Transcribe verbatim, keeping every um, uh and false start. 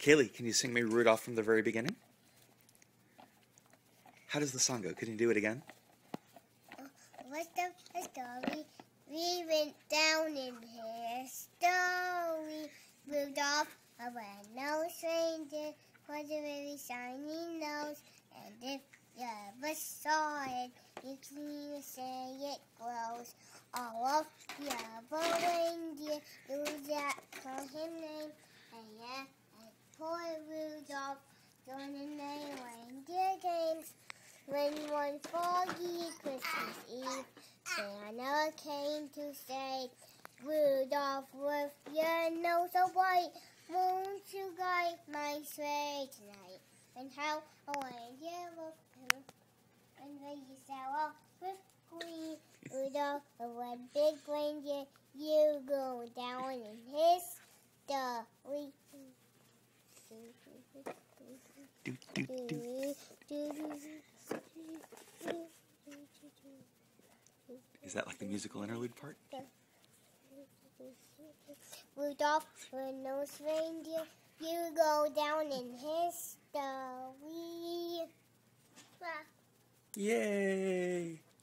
Kayleigh, can you sing me Rudolph from the very beginning? How does the song go? Can you do it again? What's the story? We went down in his story. Rudolph, a red-nosed reindeer, was a very shiny nose. And if you ever saw it, you can say it glows. All of the other reindeer knew that call him name. And yeah, and poor Rudolph joined in the reindeer games. When one foggy Christmas Eve, Santa came to say, Rudolph, with your nose so white, won't you guide my sleigh tonight? And how a reindeer looked him, and they set off with glee. Rudolph, a red big reindeer, you go down in history. Do, do, do. Is that like the musical interlude part? Rudolph, red-nosed reindeer, you go down in history. Yay!